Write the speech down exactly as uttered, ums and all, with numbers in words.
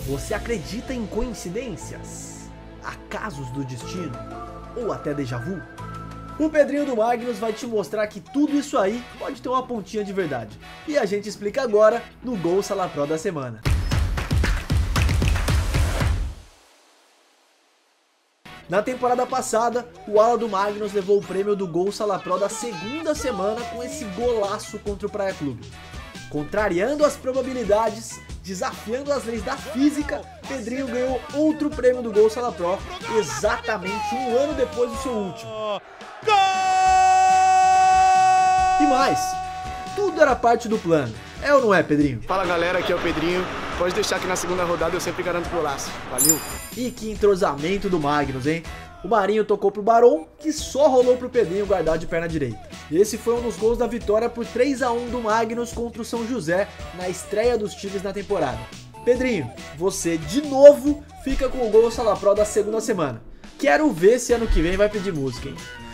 Você acredita em coincidências? Acasos do destino? Ou até déjà vu? O Pedrinho do Magnus vai te mostrar que tudo isso aí pode ter uma pontinha de verdade. E a gente explica agora no Gol Sala Pro da semana. Na temporada passada, o ala do Magnus levou o prêmio do Gol Sala Pro da segunda semana com esse golaço contra o Praia Clube. Contrariando as probabilidades, desafiando as leis da física, Pedrinho ganhou outro prêmio do Gol Sala Pro exatamente um ano depois do seu último. Gol! E mais, tudo era parte do plano. É ou não é, Pedrinho? Fala galera, aqui é o Pedrinho. Pode deixar que na segunda rodada eu sempre garanto golaço. Valeu! E que entrosamento do Magnus, hein? O Marinho tocou pro Barão, que só rolou pro Pedrinho guardar de perna direita. Esse foi um dos gols da vitória por três a um do Magnus contra o São José na estreia dos times na temporada. Pedrinho, você de novo fica com o Gol Sala Pro da segunda semana. Quero ver se ano que vem vai pedir música, hein?